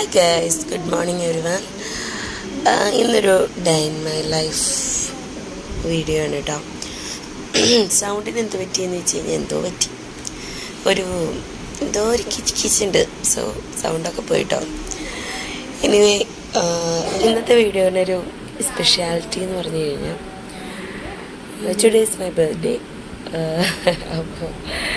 Hi guys, good morning everyone. ഇന്നൊരു day in my life video ആണ് കേട്ടോ. സൗണ്ടിന് എന്ത് പറ്റിയെന്ന് വെച്ച് കഴിഞ്ഞാൽ എന്തോ ഒരു കിച്ചുണ്ട്. സോ സൗണ്ടൊക്കെ പോയിട്ടോ. എനിവേ ഇന്നത്തെ വീഡിയോനൊരു സ്പെഷ്യാലിറ്റി എന്ന് പറഞ്ഞു കഴിഞ്ഞാൽ ടുഡേ ഈസ് മൈ ബർത്ത്ഡേ. അപ്പോൾ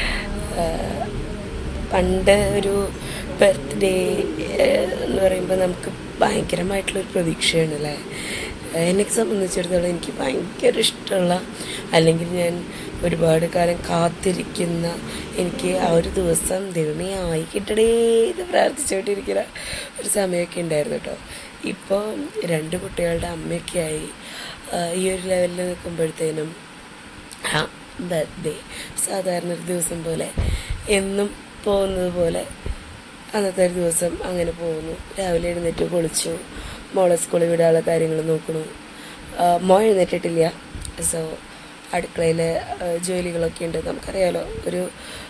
പണ്ട് ഒരു ബർത്ത്ഡേ എന്ന് പറയുമ്പോൾ നമുക്ക് ഭയങ്കരമായിട്ടുള്ളൊരു പ്രതീക്ഷയാണ് അല്ലേ. എന്നെ സംബന്ധിച്ചിടത്തോളം എനിക്ക് ഭയങ്കര ഇഷ്ടമുള്ള, അല്ലെങ്കിൽ ഞാൻ ഒരുപാട് കാലം കാത്തിരിക്കുന്ന, എനിക്ക് ആ ഒരു ദിവസം ദൈവമേ ആയി കിട്ടടേ എന്ന് പ്രാർത്ഥിച്ചുകൊണ്ടിരിക്കുന്ന ഒരു സമയമൊക്കെ ഉണ്ടായിരുന്നു കേട്ടോ. ഇപ്പോൾ 2 കുട്ടികളുടെ അമ്മയൊക്കെ ആയി ഈ ഒരു ലെവലിൽ നിൽക്കുമ്പോഴത്തേനും ബർത്ത്ഡേ സാധാരണ ഒരു ദിവസം പോലെ എന്നും പോകുന്നത് പോലെ അന്നത്തെ ഒരു ദിവസം അങ്ങനെ പോകുന്നു. രാവിലെ എഴുന്നേറ്റ് കുളിച്ചു, മോളെ സ്കൂളിൽ വിടാനുള്ള കാര്യങ്ങൾ നോക്കണു. മോൾ എഴുന്നേറ്റിട്ടില്ല. സോ അടുക്കളയിൽ ജോലികളൊക്കെ ഉണ്ട്. നമുക്കറിയാലോ, ഒരു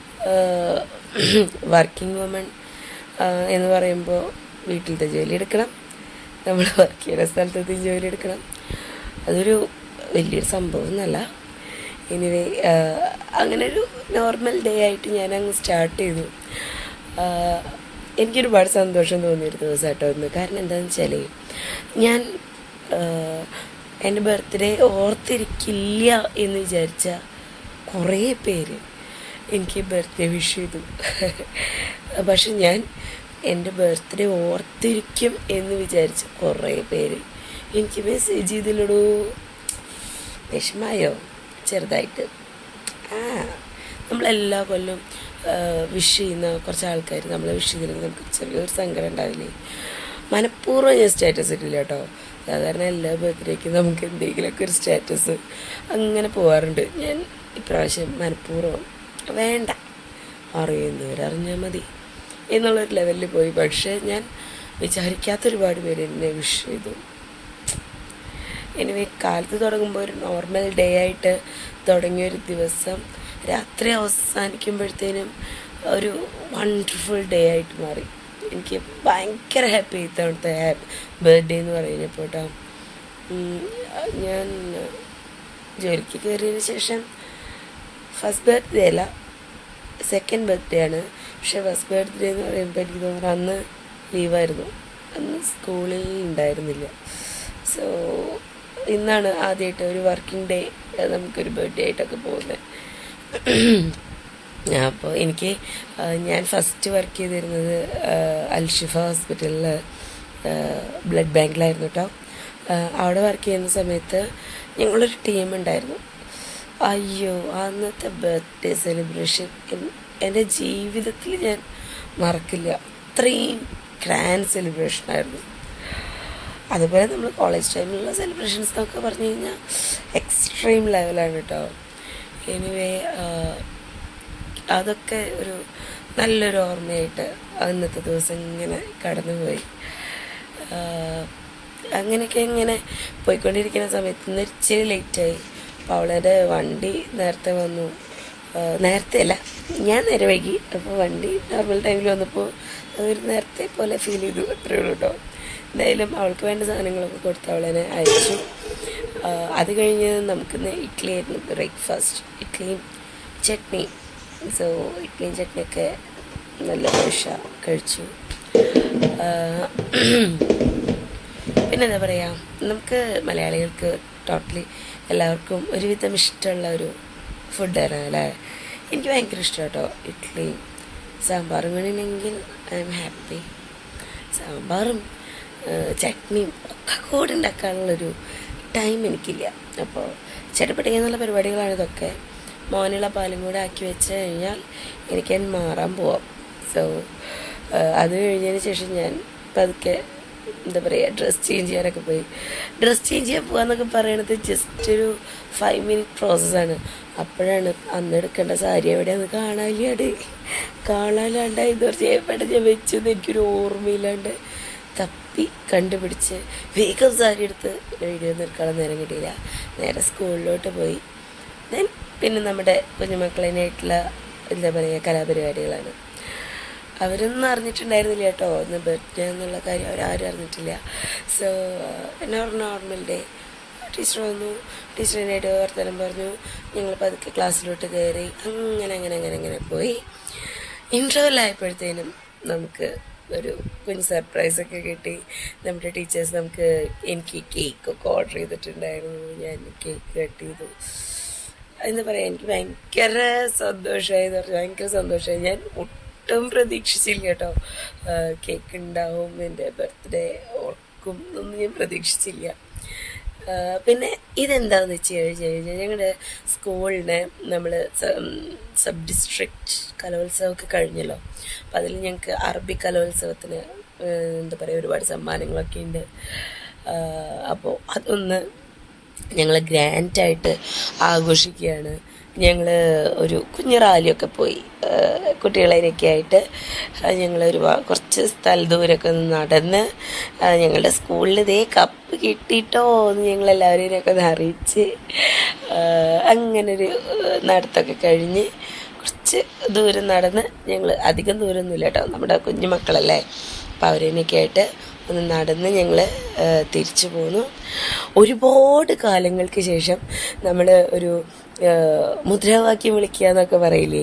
വർക്കിംഗ് വുമൺ എന്ന് പറയുമ്പോൾ വീട്ടിലത്തെ ജോലി എടുക്കണം, നമ്മൾ വർക്ക് ചെയ്യുന്ന സ്ഥലത്തെത്തി ജോലി എടുക്കണം. അതൊരു വലിയൊരു സംഭവം എന്നല്ല. എനിവേ അങ്ങനൊരു നോർമൽ ഡേ ആയിട്ട് ഞാൻ അങ്ങ് സ്റ്റാർട്ട് ചെയ്തു. എനിക്കൊരുപാട് സന്തോഷം തോന്നിയൊരു ദിവസം കേട്ടോ ഒന്ന്. കാരണം എന്താണെന്ന് വെച്ചാൽ, ഞാൻ എൻ്റെ ബർത്ത്ഡേ ഓർത്തിരിക്കില്ല എന്ന് വിചാരിച്ച കുറേ പേര് എനിക്ക് ബർത്ത്ഡേ വിഷ് ചെയ്തു. പക്ഷെ ഞാൻ എൻ്റെ ബർത്ത്ഡേ ഓർത്തിരിക്കും എന്ന് വിചാരിച്ച കുറേ പേര് എനിക്ക് മെസ്സേജ് ചെയ്തില്ലടോ. വിഷമായോ ചെറുതായിട്ട്? നമ്മളെല്ലാ കൊല്ലം വിഷ് ചെയ്യുന്ന കുറച്ച് ആൾക്കാർ നമ്മളെ വിഷ് ചെയ്തില്ലെങ്കിൽ നമുക്ക് ചെറിയൊരു സങ്കടം ഉണ്ടാവില്ലേ. മനഃപൂർവ്വം ഞാൻ സ്റ്റാറ്റസ് ഇട്ടില്ല കേട്ടോ. സാധാരണ എല്ലാ ബർത്ത്ഡേക്കും നമുക്ക് എന്തെങ്കിലുമൊക്കെ ഒരു സ്റ്റാറ്റസ് അങ്ങനെ പോകാറുണ്ട്. ഞാൻ ഇപ്രാവശ്യം മനഃപൂർവ്വം വേണ്ട, അറിയുന്നവരറിഞ്ഞാൽ മതി എന്നുള്ളൊരു ലെവലിൽ പോയി. പക്ഷേ ഞാൻ വിചാരിക്കാത്തൊരുപാട് പേര് എന്നെ വിഷ് ചെയ്തു. എനിവേ കാലത്ത് തുടങ്ങുമ്പോൾ ഒരു നോർമൽ ഡേ ആയിട്ട് തുടങ്ങിയൊരു ദിവസം രാത്രി അവസാനിക്കുമ്പോഴത്തേനും ഒരു വണ്ടർഫുൾ ഡേ ആയിട്ട് മാറി. എനിക്ക് ഭയങ്കര ഹാപ്പി ഇത്തവണത്തെ ബർത്ത്ഡേ എന്ന് പറയുന്നപ്പോൾ കേട്ടോ. ഞാൻ ജോലിക്ക് കയറിയതിന് ശേഷം ഫസ്റ്റ് ബർത്ത്ഡേ അല്ല, സെക്കൻഡ് ബർത്ത്ഡേ ആണ്. പക്ഷെ ഫസ്റ്റ് ബർത്ത്ഡേ എന്ന് പറയുമ്പോൾ എനിക്ക് തോന്നുന്നു അന്ന് ലീവായിരുന്നു, അന്ന് സ്കൂളിൽ ഉണ്ടായിരുന്നില്ല. സോ ഇന്നാണ് ആദ്യമായിട്ട് ഒരു വർക്കിംഗ് ഡേ നമുക്കൊരു ബർത്ത്ഡേ ആയിട്ടൊക്കെ പോകുന്നത്. അപ്പോൾ ഞാൻ ഫസ്റ്റ് വർക്ക് ചെയ്തിരുന്നത് അൽഷിഫ ഹോസ്പിറ്റലിൽ ബ്ലഡ് ബാങ്കിലായിരുന്നു കേട്ടോ. അവിടെ വർക്ക് ചെയ്യുന്ന സമയത്ത് ഞങ്ങളൊരു ടീം ഉണ്ടായിരുന്നു. അയ്യോ, അന്നത്തെ ബർത്ത്ഡേ സെലിബ്രേഷൻ എൻ്റെ ജീവിതത്തിൽ ഞാൻ മറക്കില്ല. അത്രയും ഗ്രാൻഡ് സെലിബ്രേഷനായിരുന്നു. അതുപോലെ നമ്മൾ കോളേജ് ടൈമിലുള്ള സെലിബ്രേഷൻസ് എന്നൊക്കെ പറഞ്ഞു കഴിഞ്ഞാൽ എക്സ്ട്രീം ലെവലാണ് കേട്ടോ. എനിവേ അതൊക്കെ ഒരു നല്ലൊരു ഓർമ്മയായിട്ട് അന്നത്തെ ദിവസം ഇങ്ങനെ കടന്നുപോയി. അങ്ങനെയൊക്കെ ഇങ്ങനെ പോയിക്കൊണ്ടിരിക്കുന്ന സമയത്ത് ഇന്ന് ഇച്ചിരി ലേറ്റായി. അപ്പോൾ അവളുടെ വണ്ടി നേരത്തെ വന്നു. നേരത്തെ അല്ല, ഞാൻ നേരെ വൈകി. അപ്പോൾ വണ്ടി നോർമൽ ടൈമിൽ വന്നപ്പോൾ അതൊരു നേരത്തെ പോലെ ഫീൽ ചെയ്തു. അത്രയേ ഉള്ളൂ കേട്ടോ. എന്തായാലും അവൾക്ക് വേണ്ട സാധനങ്ങളൊക്കെ കൊടുത്ത് അവളെന്നെ അയച്ചു. അത് കഴിഞ്ഞ് നമുക്കിന്ന് ഇഡ്ഡലി ആയിരുന്നു ബ്രേക്ക്ഫാസ്റ്റ്, ഇഡ്ഡലിയും ചട്നി. സോ ഇഡ്ഡലിയും ചട്നിയൊക്കെ നല്ല ദോശ കഴിച്ചു. പിന്നെന്താ പറയുക, നമുക്ക് മലയാളികൾക്ക് ടോട്ടലി എല്ലാവർക്കും ഒരുവിധം ഇഷ്ടമുള്ള ഒരു ഫുഡാണ് അല്ലേ. എനിക്ക് ഭയങ്കര ഇഷ്ടം കേട്ടോ ഇഡ്ഡലിയും സാമ്പാറും വേണമെങ്കിൽ ഐ എം ഹാപ്പി. സാമ്പാറും ചട്നിയും ഒക്കെ കൂടെ ഉണ്ടാക്കാനുള്ളൊരു ടൈം എനിക്കില്ല. അപ്പോൾ ചട്ടപ്പട്ടിക്കുന്നുള്ള പരിപാടികളാണ് ഇതൊക്കെ. മോനുള്ള പാലും കൂടെ ആക്കി വെച്ച് കഴിഞ്ഞാൽ എനിക്ക് മാറാൻ പോവാം. സോ അത് കഴിഞ്ഞതിന് ശേഷം ഞാൻ പതുക്കെ എന്താ പറയുക, ഡ്രസ്സ് ചേഞ്ച് ചെയ്യാനൊക്കെ പോയി. ഡ്രസ്സ് ചേഞ്ച് ചെയ്യാൻ പോകാമെന്നൊക്കെ പറയണത് ജസ്റ്റ് ഒരു 5 മിനിറ്റ് പ്രോസസ്സാണ്. അപ്പോഴാണ് അന്ന് എടുക്കേണ്ട സാരി എവിടെയാന്ന് കാണാനില്ലാണ്ട് ഇതൊരു ചെയ്യപ്പെട്ട ഞാൻ വെച്ചെന്ന് എനിക്കൊരു ഓർമ്മയില്ലാണ്ട് തപ്പി കണ്ടുപിടിച്ച് വേഗം സാരി എടുത്ത് വീഡിയോ നിൽക്കാൻ നേരം കിട്ടിയില്ല. നേരെ സ്കൂളിലോട്ട് പോയി. പിന്നെ നമ്മുടെ കുഞ്ഞുമക്കളതിനായിട്ടുള്ള എന്താ പറയുക കലാപരിപാടികളാണ്. അവരൊന്നും അറിഞ്ഞിട്ടുണ്ടായിരുന്നില്ല കേട്ടോ ഇന്ന് ബർത്ത്ഡേ എന്നുള്ള കാര്യം അവരാരും അറിഞ്ഞിട്ടില്ല. So normal day. ടീച്ചർ വന്നു, ടീച്ചറിനായിട്ട് വർത്തമാനം പറഞ്ഞു, ഞങ്ങൾ പതുക്കെ ക്ലാസ്സിലോട്ട് കയറി, അങ്ങനെ പോയി. ഇൻ്റർവെൽ ആയപ്പോഴത്തേനും നമുക്ക് ഒരു കുഞ്ഞ് സർപ്രൈസൊക്കെ കിട്ടി. നമ്മുടെ ടീച്ചേഴ്സ് എനിക്ക് കേക്കൊക്കെ ഓർഡർ ചെയ്തിട്ടുണ്ടായിരുന്നു. ഞാൻ കേക്ക് കട്ട് ചെയ്തു. എന്താ പറയുക, എനിക്ക് ഭയങ്കര സന്തോഷമായി. ഭയങ്കര സന്തോഷമായി. ഞാൻ ഒട്ടും പ്രതീക്ഷിച്ചില്ല കേട്ടോ കേക്ക് ഉണ്ടാവും, എൻ്റെ ബർത്ത്ഡേ ഓർക്കും എന്നൊന്നും ഞാൻ പ്രതീക്ഷിച്ചില്ല. പിന്നെ ഇതെന്താണെന്ന് വെച്ച് കഴിഞ്ഞാൽ ഞങ്ങളുടെ സ്കൂളിന് നമ്മൾ സബ് ഡിസ്ട്രിക്റ്റ് കലോത്സവമൊക്കെ കഴിഞ്ഞല്ലോ. അപ്പം അതിൽ ഞങ്ങൾക്ക് അറബി കലോത്സവത്തിന് എന്താ പറയുക ഒരുപാട് സമ്മാനങ്ങളൊക്കെ ഉണ്ട്. അപ്പോൾ അതൊന്ന് ഞങ്ങൾ ഗ്രാൻഡായിട്ട് ആഘോഷിക്കുകയാണ്. ഞങ്ങൾ ഒരു കുഞ്ഞു റാലിയൊക്കെ പോയി കുട്ടികളെയൊക്കെ ആയിട്ട് കുറച്ച് ദൂരമൊക്കെ നടന്ന് ഞങ്ങളുടെ സ്കൂളിൽ ഇതേ കപ്പ് കിട്ടിയിട്ടോ എന്ന് ഞങ്ങളെല്ലാവരെയൊക്കെ ഒന്ന് അറിയിച്ച് അങ്ങനൊരു നടത്തൊക്കെ കഴിഞ്ഞ് കുറച്ച് ദൂരം നടന്ന് ഞങ്ങൾ അധികം ദൂരമൊന്നുമില്ല കേട്ടോ, നമ്മുടെ കുഞ്ഞു മക്കളല്ലേ, അപ്പം അവരെയൊക്കെ ആയിട്ട് ഒന്ന് നടന്ന് ഞങ്ങൾ തിരിച്ചു പോന്നു. ഒരുപാട് കാലങ്ങൾക്ക് ശേഷം നമ്മൾ ഒരു മുദ്രാവാക്യം വിളിക്കുക എന്നൊക്കെ പറയില്ലേ,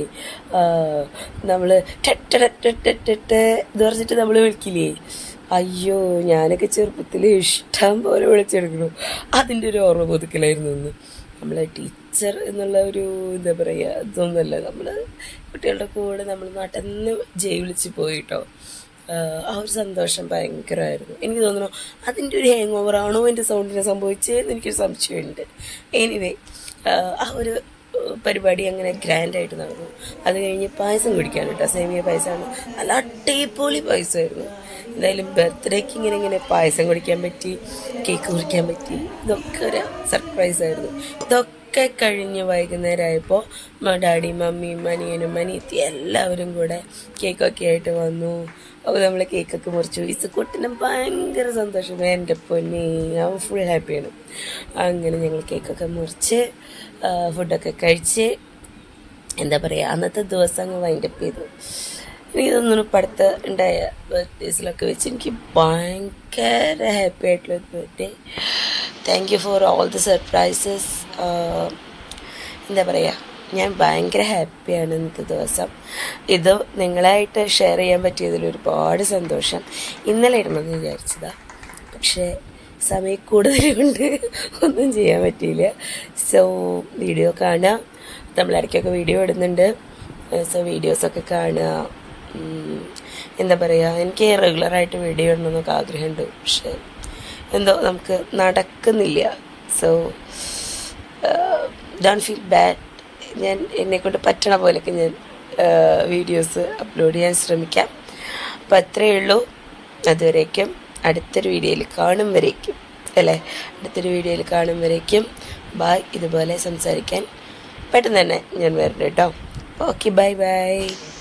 നമ്മൾ ടെട്ടെട്ടെട്ടെട്ടെ ഇത് പറഞ്ഞിട്ട് നമ്മൾ വിളിക്കില്ലേ, അയ്യോ ഞാനൊക്കെ ചെറുപ്പത്തിൽ ഇഷ്ടം പോലെ വിളിച്ചെടുക്കണം. അതിൻ്റെ ഒരു ഓർമ്മ പുതുക്കലായിരുന്നു ഇന്ന്. നമ്മൾ ടീച്ചർ എന്നുള്ള ഒരു എന്താ പറയുക ഇതൊന്നുമല്ല, നമ്മൾ കുട്ടികളുടെ കൂടെ നമ്മൾ നടന്ന് ജയ് വിളിച്ച് പോയിട്ടോ. ആ ഒരു സന്തോഷം ഭയങ്കരമായിരുന്നു. എനിക്ക് തോന്നുന്നു അതിൻ്റെ ഒരു ഹാങ് ഓവറാണോ എൻ്റെ സൗണ്ടിനെ സംഭവിച്ചതെന്ന് എനിക്കൊരു സംശയമുണ്ട്. എനിവേ ആ ഒരു പരിപാടി അങ്ങനെ ഗ്രാൻഡായിട്ട് നടന്നു. അത് കഴിഞ്ഞ് പായസം കുടിക്കാൻ കേട്ടോ, സേമിയ പായസമാണ്, നല്ല അടിപൊളി പായസമായിരുന്നു. എന്തായാലും ബർത്ത്ഡേക്ക് ഇങ്ങനെ പായസം കുടിക്കാൻ പറ്റി, കേക്ക് കുറിക്കാൻ പറ്റി, ഇതൊക്കെ ഒരു സർപ്രൈസായിരുന്നു. ഇതൊക്കെ കഴിഞ്ഞ് വൈകുന്നേരമായപ്പോൾ ഡാഡി മമ്മിയും അനിയനും അനിയത്തി എല്ലാവരും കൂടെ കേക്കൊക്കെ ആയിട്ട് വന്നു. അപ്പോൾ നമ്മൾ കേക്കൊക്കെ മുറിച്ചു. ഇസുക്കുട്ടിനും ഭയങ്കര സന്തോഷം, എൻ്റെ പൊന്നെ അവൻ ഫുൾ ഹാപ്പിയാണ്. അങ്ങനെ ഞങ്ങൾ കേക്കൊക്കെ മുറിച്ച് ഫുഡൊക്കെ കഴിച്ച് എന്താ പറയുക അന്നത്തെ ദിവസം അങ്ങ് വൈൻഡപ്പ് ചെയ്തു. എനിക്ക് തോന്നുന്നു ഇപ്പം അടുത്ത് ഉണ്ടായ ബർത്ത്ഡേസിലൊക്കെ വെച്ച് എനിക്ക് ഭയങ്കര ഹാപ്പി ആയിട്ടുള്ളൊരു birthday. Thank you for all the surprises. എന്താ പറയുക, ഞാൻ ഭയങ്കര ഹാപ്പിയാണ് ഇന്നത്തെ ദിവസം. ഇത് നിങ്ങളായിട്ട് ഷെയർ ചെയ്യാൻ പറ്റിയതിൽ ഒരുപാട് സന്തോഷം. ഇന്നലെ ഇടണമെന്ന് വിചാരിച്ചതാണ്, പക്ഷേ സമയക്കൂടുതലുകൊണ്ട് ഒന്നും ചെയ്യാൻ പറ്റിയില്ല. സോ വീഡിയോ കാണുക, നമ്മളിടയ്ക്കൊക്കെ വീഡിയോ ഇടുന്നുണ്ട്. സോ വീഡിയോസൊക്കെ കാണുക. എന്താ പറയുക, എനിക്ക് റെഗുലറായിട്ട് വീഡിയോ ഇടണമെന്നൊക്കെ ആഗ്രഹമുണ്ട്, പക്ഷെ എന്തോ നമുക്ക് നടക്കുന്നില്ല. So don't feel bad. ഞാൻ എന്നെക്കൊണ്ട് പറ്റണ പോലെയൊക്കെ ഞാൻ വീഡിയോസ് അപ്ലോഡ് ചെയ്യാൻ ശ്രമിക്കാം. അപ്പോൾ അത്രയേ ഉള്ളൂ. അതുവരേക്കും അടുത്തൊരു വീഡിയോയിൽ കാണും വരേക്കും ബായ്. ഇതുപോലെ സംസാരിക്കാൻ പെട്ടെന്ന് തന്നെ ഞാൻ വരണം കേട്ടോ. Okay, by.